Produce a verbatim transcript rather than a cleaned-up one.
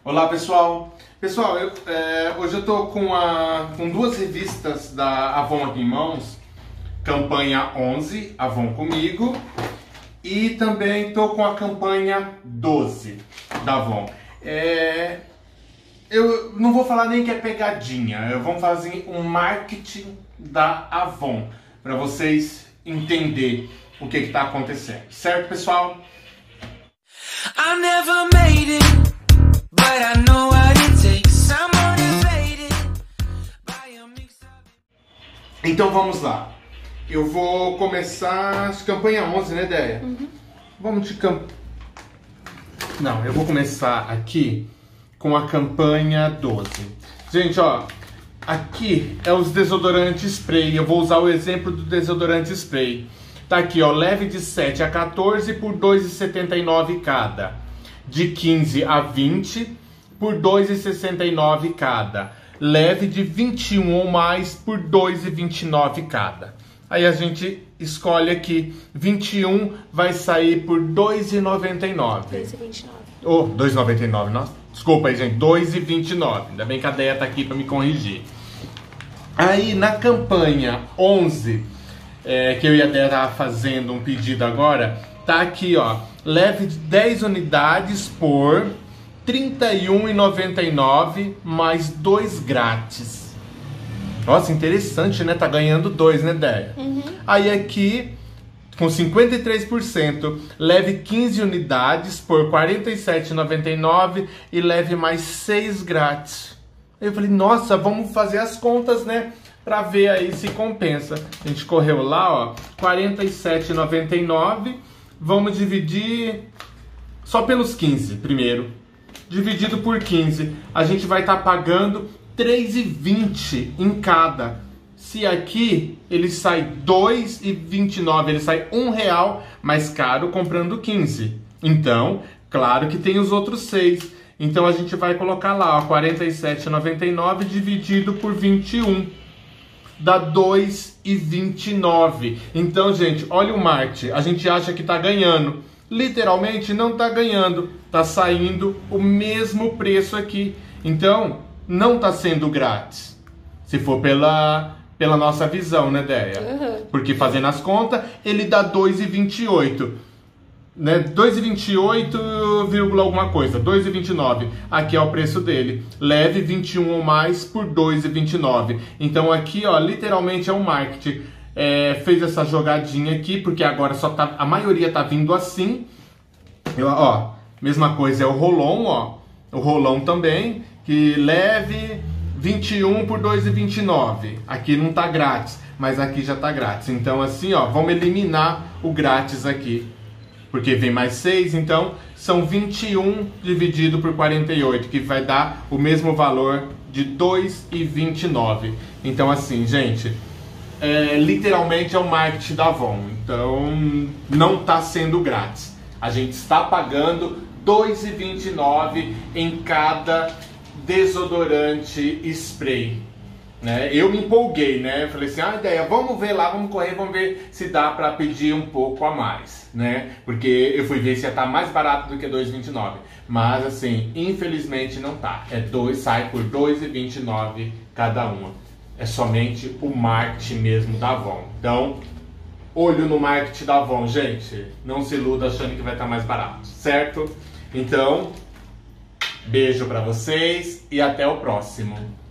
Olá pessoal, pessoal, eu, é, hoje eu tô com, a, com duas revistas da Avon aqui em mãos, campanha onze, Avon Comigo, e também tô com a campanha doze da Avon. É, eu não vou falar nem que é pegadinha, eu vou fazer um marketing da Avon para vocês entenderem o que está acontecendo, certo pessoal? I never made it. But I know what it takes. I'm motivated by a mix of... Então vamos lá. Eu vou começar a campanha onze, né, Deia? Uhum. Vamos de camp... Não, eu vou começar aqui com a campanha doze. Gente, ó, aqui é os desodorantes spray. Eu vou usar o exemplo do desodorante spray. Tá aqui, ó, leve de sete a quatorze por dois reais e setenta e nove centavos cada. De quinze a vinte por dois reais e sessenta e nove centavos cada. Leve de vinte e um ou mais por dois reais e vinte e nove centavos cada. Aí a gente escolhe aqui, vinte e um vai sair por dois reais e noventa e nove centavos. dois reais e vinte e nove centavos. Oh, dois reais e noventa e nove centavos. Desculpa aí, gente, dois reais e vinte e nove centavos. Ainda bem que a Deia tá aqui para me corrigir. Aí na campanha onze, é, que eu e a Deia tava fazendo um pedido agora, tá aqui, ó, leve de dez unidades por trinta e um reais e noventa e nove centavos mais dois grátis. Nossa, interessante, né? Tá ganhando dois, né, Deia? Uhum. Aí aqui, com cinquenta e três por cento, leve quinze unidades por quarenta e sete reais e noventa e nove centavos e leve mais seis grátis. Aí eu falei, nossa, vamos fazer as contas, né? Pra ver aí se compensa. A gente correu lá, ó, quarenta e sete reais e noventa e nove centavos. Vamos dividir só pelos quinze primeiro. Dividido por quinze, a gente vai estar tá pagando três reais e vinte centavos em cada. Se aqui ele sai dois reais e vinte e nove centavos, ele sai um real mais caro comprando quinze. Então, claro que tem os outros seis. Então a gente vai colocar lá, ó, quarenta e sete reais e noventa e nove dividido por vinte e um. Dá dois reais e vinte e nove centavos. Então, gente, olha o marketing. A gente acha que tá ganhando. Literalmente não tá ganhando. Tá saindo o mesmo preço aqui. Então, não tá sendo grátis. Se for pela, pela nossa visão, né, Deia? Uhum. Porque fazendo as contas, ele dá dois reais e vinte e oito centavos. Né? dois reais e vinte e oito, alguma coisa, dois reais e vinte e nove centavos. Aqui é o preço dele. Leve vinte e um ou mais por dois reais e vinte e nove centavos. Então aqui, ó, literalmente é um marketing. É, fez essa jogadinha aqui, porque agora só tá, a maioria tá vindo assim. Eu, ó, mesma coisa é o Rolon, ó. O Rolon também, que leve vinte e um por dois reais e vinte e nove centavos. Aqui não tá grátis, mas aqui já tá grátis. Então assim, ó, vamos eliminar o grátis aqui. Porque vem mais seis, então são vinte e um dividido por quarenta e oito, que vai dar o mesmo valor de dois reais e vinte e nove centavos. Então assim, gente, é, literalmente é o marketing da Avon. Então não está sendo grátis. A gente está pagando dois reais e vinte e nove centavos em cada desodorante spray. Né? Eu me empolguei, né? Eu falei assim, ah, ideia, vamos ver lá, vamos correr, vamos ver se dá para pedir um pouco a mais, né? Porque eu fui ver se ia estar mais barato do que dois reais e vinte e nove centavos. Mas assim, infelizmente não tá. É dois, sai por dois reais e vinte e nove centavos cada uma. É somente o marketing mesmo da Avon. Então, olho no marketing da Avon, gente. Não se iluda achando que vai estar mais barato, certo? Então, beijo para vocês e até o próximo.